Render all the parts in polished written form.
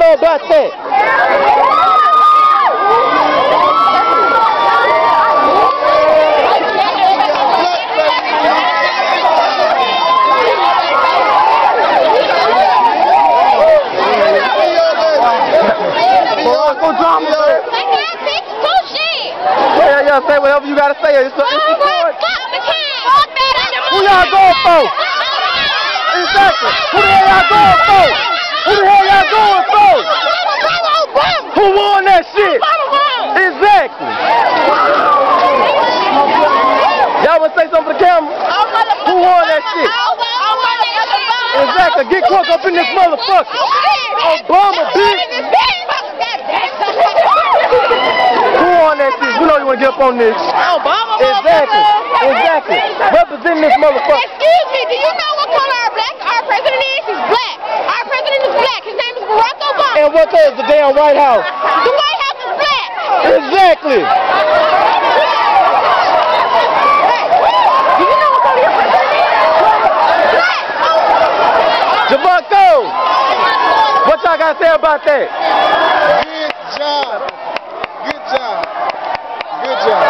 say about that? Y'all say whatever you gotta say. It's recorded. Who y'all going for? Exactly. Who the hell y'all going for? Who the hell y'all going for? Who won that shit? Exactly. Y'all wanna say something for the camera? Who won that shit? Exactly. Get caught up in this motherfucker. Obama, bitch. Who won that shit? We know you wanna get up on this. Obama. Exactly. Exactly. Representing this motherfucker. Excuse me, do you know what color our president is? He's black. Our president is black. His name is Barack Obama. And what color is the damn White House? The White House is black. Exactly. Do you know what color your president is? Black. Javonto, what y'all got to say about that? Good job. Good job. Good job.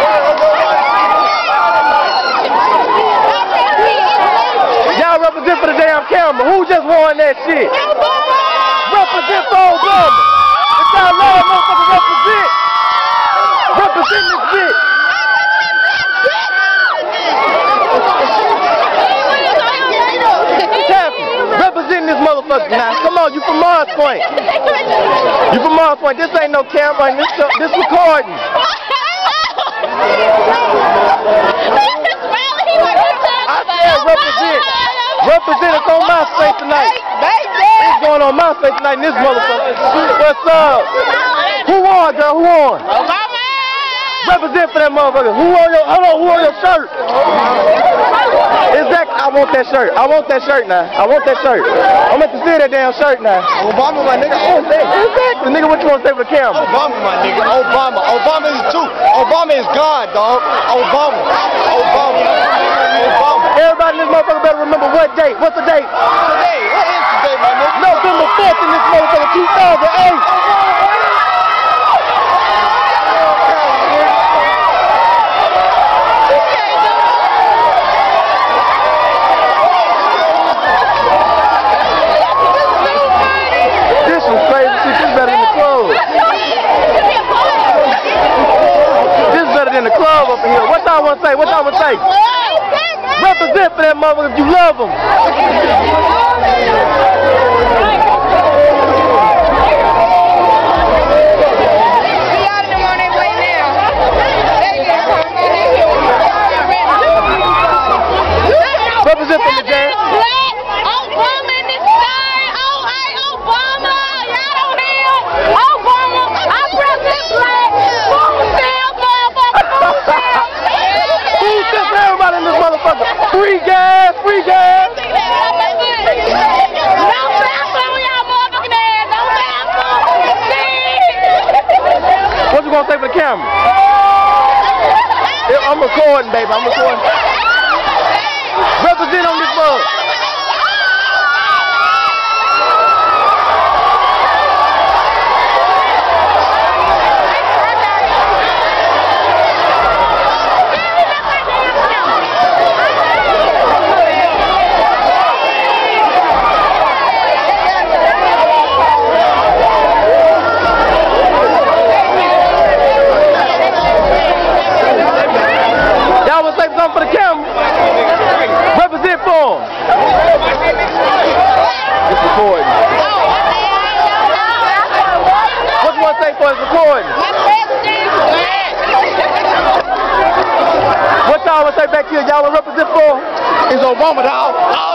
Y'all represent for the damn camera. Who just won that shit? Obama. Represent for Obama. If y'all love motherfuckers represent. Represent this bitch. Taffy, representing this motherfucker now. Come on, you from Mars Point. You from Mars Point. This ain't no camera and this recording. I said represent. Represent us on my state tonight. What's going on my state tonight in this motherfucker? What's up? Who won, girl? Who won? Obama. Represent for that motherfucker. Who on your, hold on, who on your shirt? Exactly. I want that shirt. I want that shirt now. I want that shirt. I'm at to see that damn shirt now. Obama, my nigga. Exactly. Nigga, what you want to say for the camera? Obama, my nigga. Obama. Obama is too. Obama is God, dog. Obama. Obama. Obama. Everybody in this motherfucker better remember what date. What's the date? Today. What is today, my nigga? November 4th in this motherfucker, 2008. What y'all want to say? What y'all want to say? Represent for that motherfucker if you love them. Represent for the jam. Obama in this thing. Obama. Y'all don't hear? Obama. Our president black. Everybody in this motherfucker. Free gas, free gas. No mask on y'all motherfucking ass. No mask on. What you gonna say for the camera? I'm recording, baby. I'm recording. Represent on this mug. For the camera. Represent for him. It's recording. What you want to say for his recording? What y'all want to say back here? Y'all want to represent for? It's Obama, dog.